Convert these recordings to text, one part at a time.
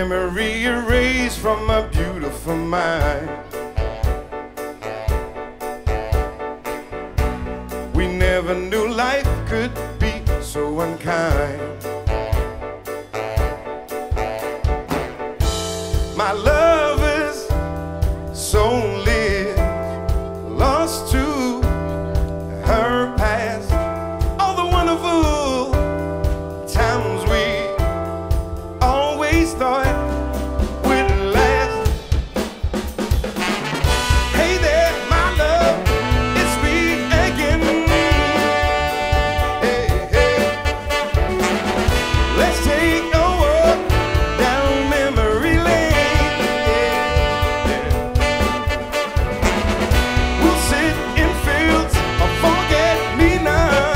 memory erased from my beautiful mind. We never knew life could be so unkind. My lovers so lived, lost to her past, all the wonderful times we always thought would last. Hey there, my love, it's me again. Hey, hey. Let's take a walk down memory lane. Yeah, yeah. We'll sit in fields of forget-me-not.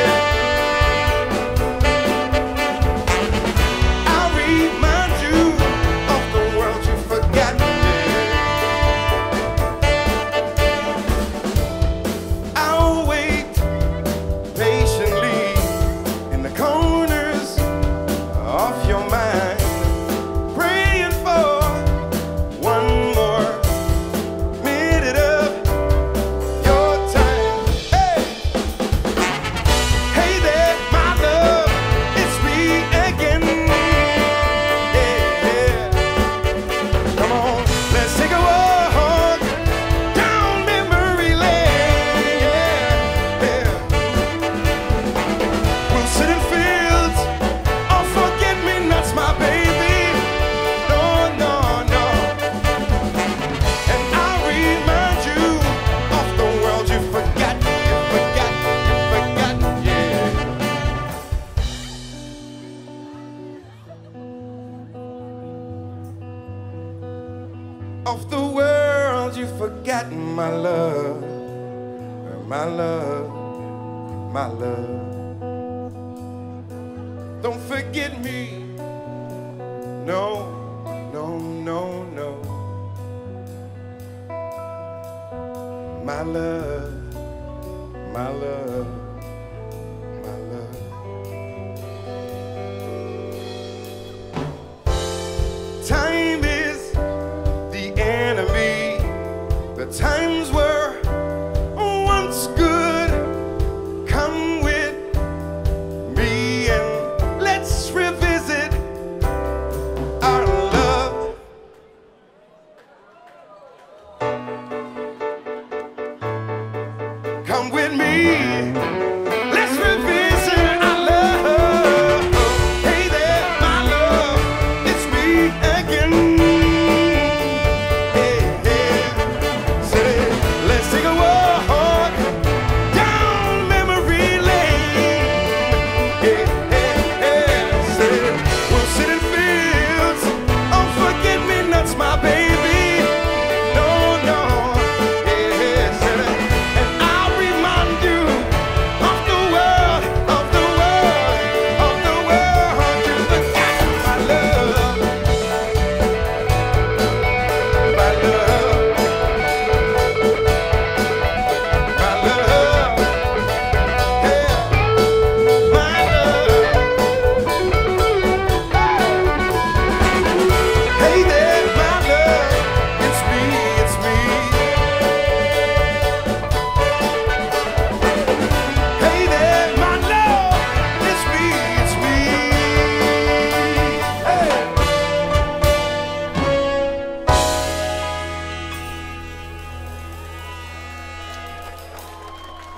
Of the world you've forgotten, my love, my love, my love. Don't forget me, no, no, no, no. My love, my love, my love. Time is the enemy. The times were once good. Come with me and let's revisit our love. Come with me, let's revisit our love. Hey there, my love, it's me again.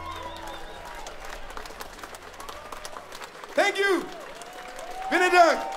Thank you. Been a done.